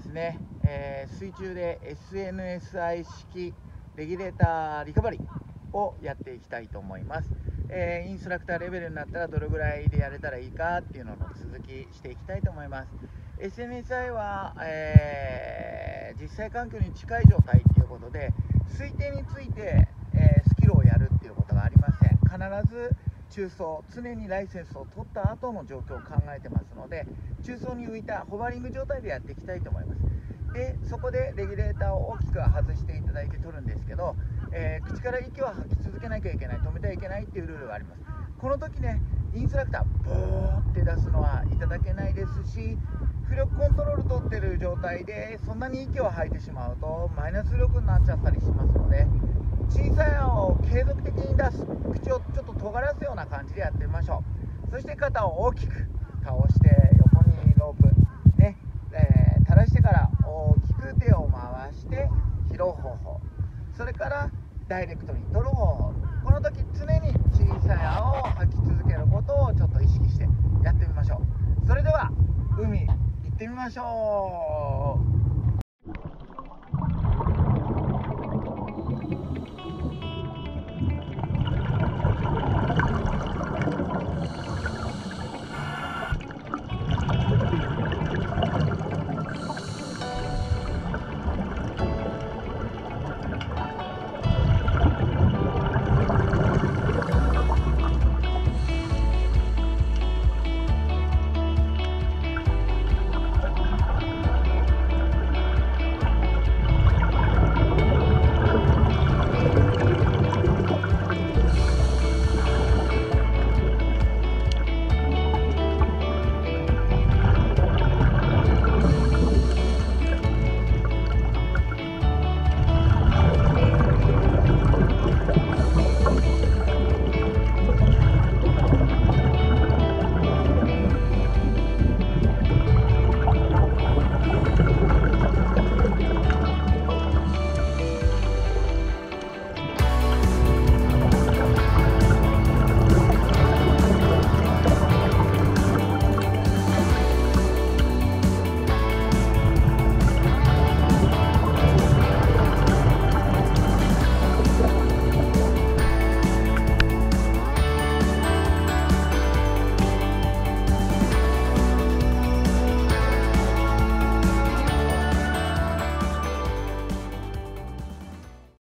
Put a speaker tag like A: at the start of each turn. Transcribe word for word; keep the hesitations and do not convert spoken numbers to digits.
A: ですね、えー水中で エスエヌエスアイ 式レギュレーターリカバリーをやっていきたいと思います。えーインストラクターレベルになったらどれぐらいでやれたらいいかっていうのの続きしていきたいと思います。 エスエヌエスアイ は、えー実際環境に近い状態ということで、推定について、えースキルをやるっていうことがありません。必ず中層、常にライセンスを取った後の状況を考えてますので、中層に浮いたホバリング状態でやっていきたいと思います。でそこでレギュレーターを大きく外していただいて取るんですけど、えー口から息を吐き続けなきゃいけない、止めてはいけないっていうルールがあります。この時ね、インストラクターボーって出すのはいただけないですし、浮力コントロール取ってる状態でそんなに息を吐いてしまうとマイナス力になっちゃったりしますので、小さい泡を継続的に出す、口をちょっと尖らすような感じでやってみましょう。そして肩を大きく倒して横にロープね、えー垂らしてから大きく手を回して拾う方法、それからダイレクトに取る方法、この時常に小さい泡を吐き続けることをちょっと意識してやってみましょう。それでは海行ってみましょう。